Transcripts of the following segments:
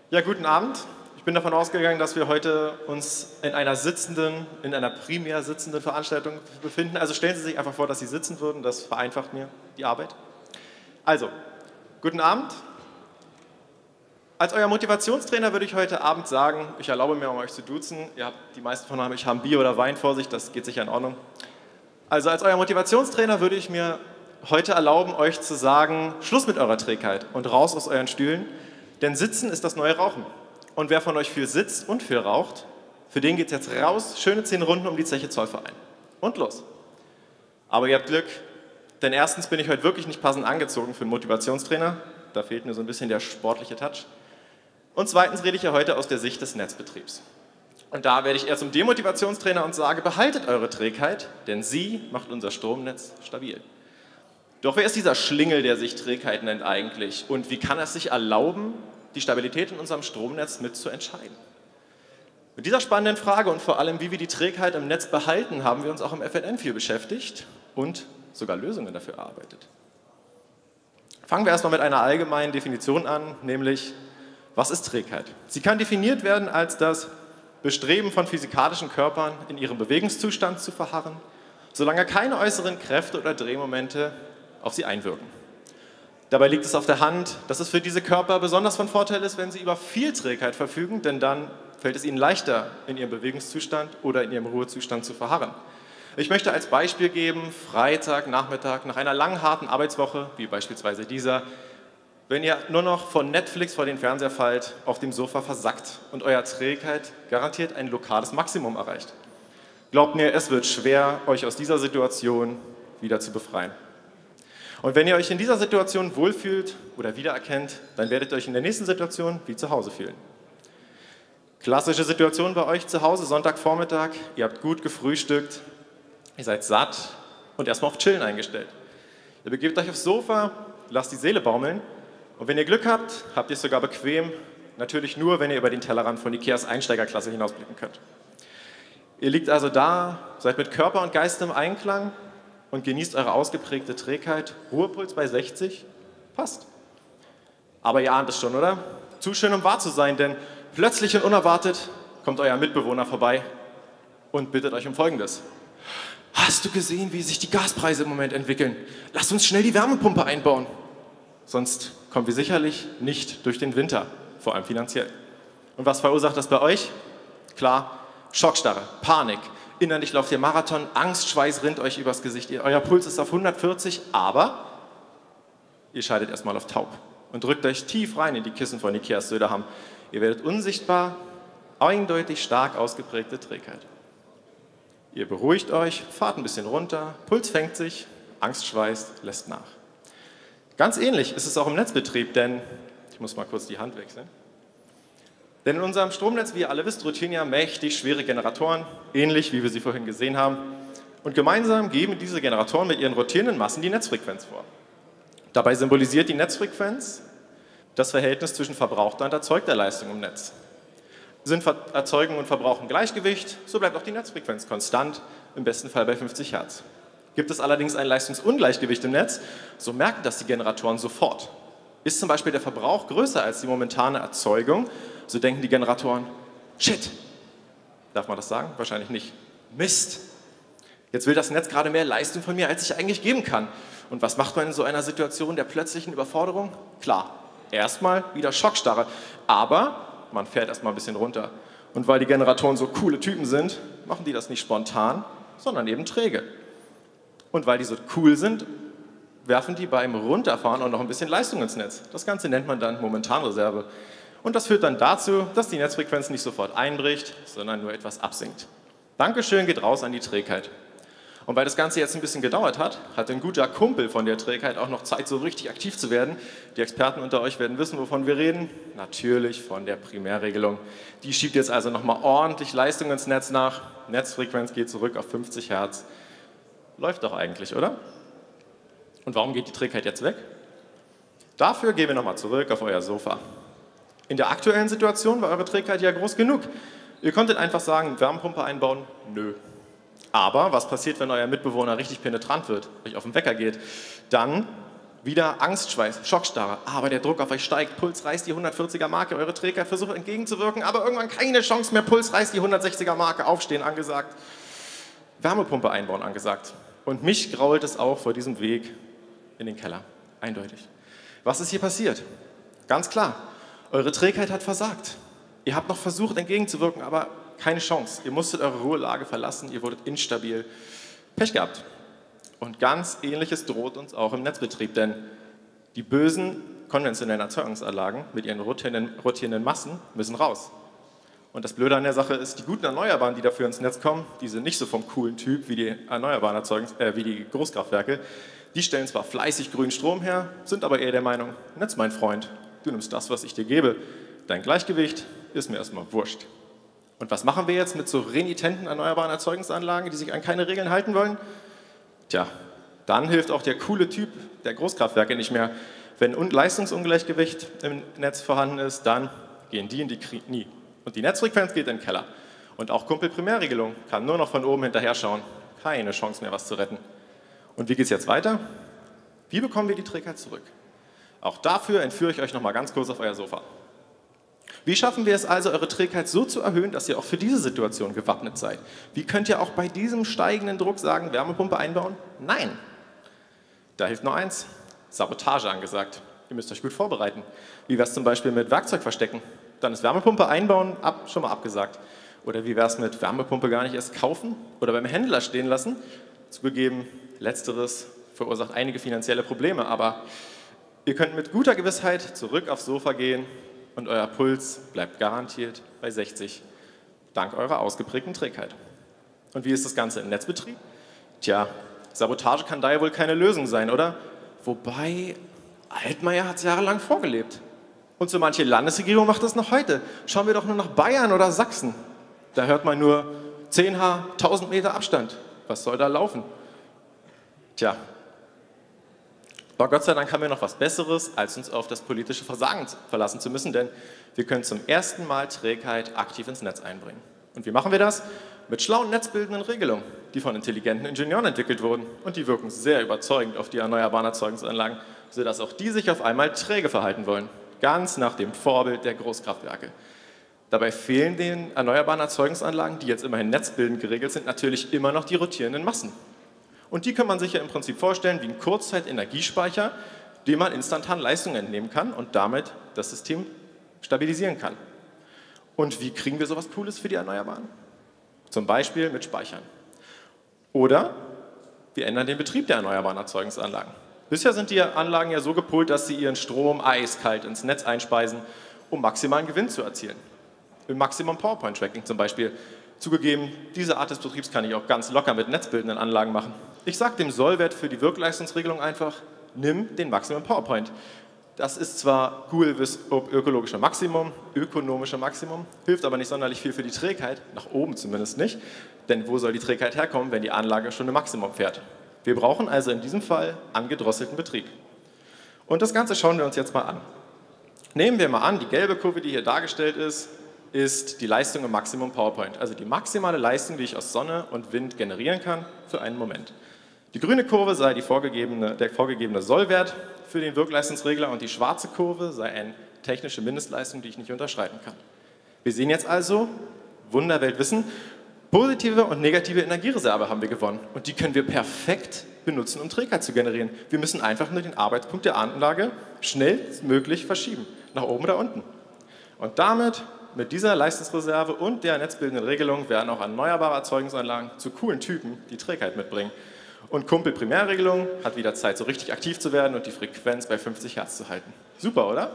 Ja, guten Abend. Ich bin davon ausgegangen, dass wir heute uns in einer primär sitzenden Veranstaltung befinden. Also stellen Sie sich einfach vor, dass Sie sitzen würden, das vereinfacht mir die Arbeit. Also, guten Abend. Als euer Motivationstrainer würde ich heute Abend sagen, ich erlaube mir, um euch zu duzen, die meisten von euch haben Bier oder Wein vor sich, das geht sicher in Ordnung. Also als euer Motivationstrainer würde ich mir heute erlauben, euch zu sagen, Schluss mit eurer Trägheit und raus aus euren Stühlen, denn Sitzen ist das neue Rauchen. Und wer von euch viel sitzt und viel raucht, für den geht es jetzt raus, schöne 10 Runden um die Zeche Zollverein. Und los. Aber ihr habt Glück, denn erstens bin ich heute wirklich nicht passend angezogen für einen Motivationstrainer, da fehlt mir so ein bisschen der sportliche Touch. Und zweitens rede ich ja heute aus der Sicht des Netzbetriebs. Und da werde ich eher zum Demotivationstrainer und sage, behaltet eure Trägheit, denn sie macht unser Stromnetz stabil. Doch wer ist dieser Schlingel, der sich Trägheit nennt eigentlich? Und wie kann er es sich erlauben, die Stabilität in unserem Stromnetz mitzuentscheiden? Mit dieser spannenden Frage und vor allem, wie wir die Trägheit im Netz behalten, haben wir uns auch im FNN viel beschäftigt und sogar Lösungen dafür erarbeitet. Fangen wir erstmal mit einer allgemeinen Definition an, nämlich, was ist Trägheit? Sie kann definiert werden als das Bestreben von physikalischen Körpern, in ihrem Bewegungszustand zu verharren, solange keine äußeren Kräfte oder Drehmomente auf sie einwirken. Dabei liegt es auf der Hand, dass es für diese Körper besonders von Vorteil ist, wenn sie über viel Trägheit verfügen, denn dann fällt es ihnen leichter, in ihrem Bewegungszustand oder in ihrem Ruhezustand zu verharren. Ich möchte als Beispiel geben, Freitag, Nachmittag, nach einer langen, harten Arbeitswoche, wie beispielsweise dieser, wenn ihr nur noch von Netflix vor den Fernseher fallt, auf dem Sofa versackt und euer Trägheit garantiert ein lokales Maximum erreicht. Glaubt mir, es wird schwer, euch aus dieser Situation wieder zu befreien. Und wenn ihr euch in dieser Situation wohlfühlt oder wiedererkennt, dann werdet ihr euch in der nächsten Situation wie zu Hause fühlen. Klassische Situation bei euch zu Hause, Sonntagvormittag, ihr habt gut gefrühstückt, ihr seid satt und erstmal auf Chillen eingestellt. Ihr begebt euch aufs Sofa, lasst die Seele baumeln und wenn ihr Glück habt, habt ihr es sogar bequem, natürlich nur, wenn ihr über den Tellerrand von Ikeas Einsteigerklasse hinausblicken könnt. Ihr liegt also da, seid mit Körper und Geist im Einklang und genießt eure ausgeprägte Trägheit. Ruhepuls bei 60? Passt. Aber ihr ahnt es schon, oder? Zu schön, um wahr zu sein, denn plötzlich und unerwartet kommt euer Mitbewohner vorbei und bittet euch um Folgendes. Hast du gesehen, wie sich die Gaspreise im Moment entwickeln? Lasst uns schnell die Wärmepumpe einbauen. Sonst kommen wir sicherlich nicht durch den Winter, vor allem finanziell. Und was verursacht das bei euch? Klar, Schockstarre, Panik. Innerlich lauft ihr Marathon, Angstschweiß rinnt euch übers Gesicht. Euer Puls ist auf 140, aber ihr schaltet erstmal auf taub und drückt euch tief rein in die Kissen von Ikeas Söderham. Ihr werdet unsichtbar, eindeutig stark ausgeprägte Trägheit. Ihr beruhigt euch, fahrt ein bisschen runter, Puls fängt sich, Angstschweiß lässt nach. Ganz ähnlich ist es auch im Netzbetrieb, denn, ich muss mal kurz die Hand wechseln, denn in unserem Stromnetz, wie ihr alle wisst, rotieren ja mächtig schwere Generatoren, ähnlich wie wir sie vorhin gesehen haben. Und gemeinsam geben diese Generatoren mit ihren rotierenden Massen die Netzfrequenz vor. Dabei symbolisiert die Netzfrequenz das Verhältnis zwischen verbrauchter und erzeugter Leistung im Netz. Sind Erzeugung und Verbrauch im Gleichgewicht, so bleibt auch die Netzfrequenz konstant, im besten Fall bei 50 Hertz. Gibt es allerdings ein Leistungsungleichgewicht im Netz, so merken das die Generatoren sofort. Ist zum Beispiel der Verbrauch größer als die momentane Erzeugung, so denken die Generatoren, shit, darf man das sagen? Wahrscheinlich nicht. Mist, jetzt will das Netz gerade mehr Leistung von mir, als ich eigentlich geben kann. Und was macht man in so einer Situation der plötzlichen Überforderung? Klar, erstmal wieder Schockstarre, aber man fährt erstmal ein bisschen runter. Und weil die Generatoren so coole Typen sind, machen die das nicht spontan, sondern eben träge. Und weil die so cool sind, werfen die beim Runterfahren auch noch ein bisschen Leistung ins Netz. Das Ganze nennt man dann Momentanreserve. Und das führt dann dazu, dass die Netzfrequenz nicht sofort einbricht, sondern nur etwas absinkt. Dankeschön geht raus an die Trägheit. Und weil das Ganze jetzt ein bisschen gedauert hat, hat ein guter Kumpel von der Trägheit auch noch Zeit, so richtig aktiv zu werden. Die Experten unter euch werden wissen, wovon wir reden. Natürlich von der Primärregelung. Die schiebt jetzt also nochmal ordentlich Leistung ins Netz nach. Netzfrequenz geht zurück auf 50 Hertz. Läuft doch eigentlich, oder? Und warum geht die Trägheit jetzt weg? Dafür gehen wir nochmal zurück auf euer Sofa. In der aktuellen Situation war eure Trägheit ja groß genug. Ihr konntet einfach sagen, Wärmepumpe einbauen? Nö. Aber was passiert, wenn euer Mitbewohner richtig penetrant wird, euch auf den Wecker geht? Dann Wieder Angstschweiß, Schockstarre, aber der Druck auf euch steigt, Puls reißt die 140er Marke, eure Trägheit versucht entgegenzuwirken, aber irgendwann keine Chance mehr, Puls reißt die 160er Marke, aufstehen angesagt, Wärmepumpe einbauen angesagt. Und mich grault es auch vor diesem Weg in den Keller, eindeutig. Was ist hier passiert? Ganz klar, eure Trägheit hat versagt. Ihr habt noch versucht entgegenzuwirken, aber keine Chance. Ihr musstet eure Ruhelage verlassen, ihr wurdet instabil. Pech gehabt. Und ganz Ähnliches droht uns auch im Netzbetrieb, denn die bösen konventionellen Erzeugungsanlagen mit ihren rotierenden Massen müssen raus. Und das Blöde an der Sache ist, die guten Erneuerbaren, die dafür ins Netz kommen, die sind nicht so vom coolen Typ wie die erneuerbaren wie die Großkraftwerke. Die stellen zwar fleißig grünen Strom her, sind aber eher der Meinung, Netz, mein Freund, du nimmst das, was ich dir gebe. Dein Gleichgewicht ist mir erstmal wurscht. Und was machen wir jetzt mit so renitenten erneuerbaren Erzeugungsanlagen, die sich an keine Regeln halten wollen? Tja, dann hilft auch der coole Typ der Großkraftwerke nicht mehr. Wenn ein Leistungsungleichgewicht im Netz vorhanden ist, dann gehen die in die Knie. Und die Netzfrequenz geht in den Keller. Und auch Kumpel-Primärregelung kann nur noch von oben hinterher schauen. Keine Chance mehr, was zu retten. Und wie geht es jetzt weiter? Wie bekommen wir die Trägheit zurück? Auch dafür entführe ich euch noch mal ganz kurz auf euer Sofa. Wie schaffen wir es also, eure Trägheit so zu erhöhen, dass ihr auch für diese Situation gewappnet seid? Wie könnt ihr auch bei diesem steigenden Druck sagen, Wärmepumpe einbauen? Nein. Da hilft nur eins, Sabotage angesagt. Ihr müsst euch gut vorbereiten. Wie wäre es zum Beispiel mit Werkzeug verstecken? Dann ist Wärmepumpe einbauen schon mal abgesagt. Oder wie wäre es mit Wärmepumpe gar nicht erst kaufen oder beim Händler stehen lassen? Zugegeben, letzteres verursacht einige finanzielle Probleme, aber ihr könnt mit guter Gewissheit zurück aufs Sofa gehen und euer Puls bleibt garantiert bei 60, dank eurer ausgeprägten Trägheit. Und wie ist das Ganze im Netzbetrieb? Tja, Sabotage kann da ja wohl keine Lösung sein, oder? Wobei, Altmaier hat es jahrelang vorgelebt. Und so manche Landesregierung macht das noch heute. Schauen wir doch nur nach Bayern oder Sachsen. Da hört man nur 10 h, 1000 Meter Abstand. Was soll da laufen? Tja, aber Gott sei Dank haben wir noch was Besseres, als uns auf das politische Versagen verlassen zu müssen, denn wir können zum ersten Mal Trägheit aktiv ins Netz einbringen. Und wie machen wir das? Mit schlauen netzbildenden Regelungen, die von intelligenten Ingenieuren entwickelt wurden und die wirken sehr überzeugend auf die erneuerbaren Erzeugungsanlagen, sodass auch die sich auf einmal träge verhalten wollen, ganz nach dem Vorbild der Großkraftwerke. Dabei fehlen den erneuerbaren Erzeugungsanlagen, die jetzt immerhin netzbildend geregelt sind, natürlich immer noch die rotierenden Massen. Und die kann man sich ja im Prinzip vorstellen wie ein Kurzzeit-Energiespeicher, dem man instantan Leistung entnehmen kann und damit das System stabilisieren kann. Und wie kriegen wir sowas Cooles für die Erneuerbaren? Zum Beispiel mit Speichern. Oder wir ändern den Betrieb der erneuerbaren Erzeugungsanlagen. Bisher sind die Anlagen ja so gepolt, dass sie ihren Strom eiskalt ins Netz einspeisen, um maximalen Gewinn zu erzielen. Im Maximum PowerPoint Tracking zum Beispiel. Zugegeben, diese Art des Betriebs kann ich auch ganz locker mit netzbildenden Anlagen machen. Ich sage dem Sollwert für die Wirkleistungsregelung einfach, nimm den Maximum PowerPoint. Das ist zwar cooles ökologischer Maximum, ökonomischer Maximum, hilft aber nicht sonderlich viel für die Trägheit, nach oben zumindest nicht, denn wo soll die Trägheit herkommen, wenn die Anlage schon im Maximum fährt? Wir brauchen also in diesem Fall angedrosselten Betrieb. Und das Ganze schauen wir uns jetzt mal an. Nehmen wir mal an, die gelbe Kurve, die hier dargestellt ist die Leistung im Maximum PowerPoint, also die maximale Leistung, die ich aus Sonne und Wind generieren kann für einen Moment. Die grüne Kurve sei der vorgegebene Sollwert für den Wirkleistungsregler und die schwarze Kurve sei eine technische Mindestleistung, die ich nicht unterschreiten kann. Wir sehen jetzt also, Wunderweltwissen, positive und negative Energiereserve haben wir gewonnen und die können wir perfekt benutzen, um Trägheit zu generieren. Wir müssen einfach nur den Arbeitspunkt der Anlage schnellstmöglich verschieben, nach oben oder unten. Und damit, mit dieser Leistungsreserve und der netzbildenden Regelung, werden auch erneuerbare Erzeugungsanlagen zu coolen Typen, die Trägheit mitbringen. Und Kumpel-Primärregelung hat wieder Zeit, so richtig aktiv zu werden und die Frequenz bei 50 Hertz zu halten. Super, oder?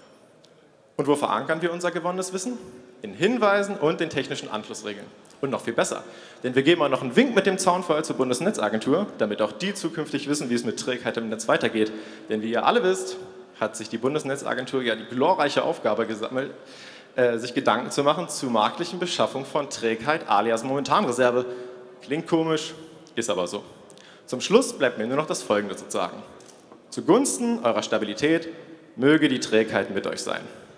Und wo verankern wir unser gewonnenes Wissen? In Hinweisen und den technischen Anschlussregeln. Und noch viel besser, denn wir geben auch noch einen Wink mit dem Zaunfall zur Bundesnetzagentur, damit auch die zukünftig wissen, wie es mit Trägheit im Netz weitergeht. Denn wie ihr alle wisst, hat sich die Bundesnetzagentur ja die glorreiche Aufgabe gesammelt, sich Gedanken zu machen zur marktlichen Beschaffung von Trägheit alias Momentanreserve. Klingt komisch, ist aber so. Zum Schluss bleibt mir nur noch das Folgende zu sagen. Zugunsten eurer Stabilität möge die Trägheit mit euch sein.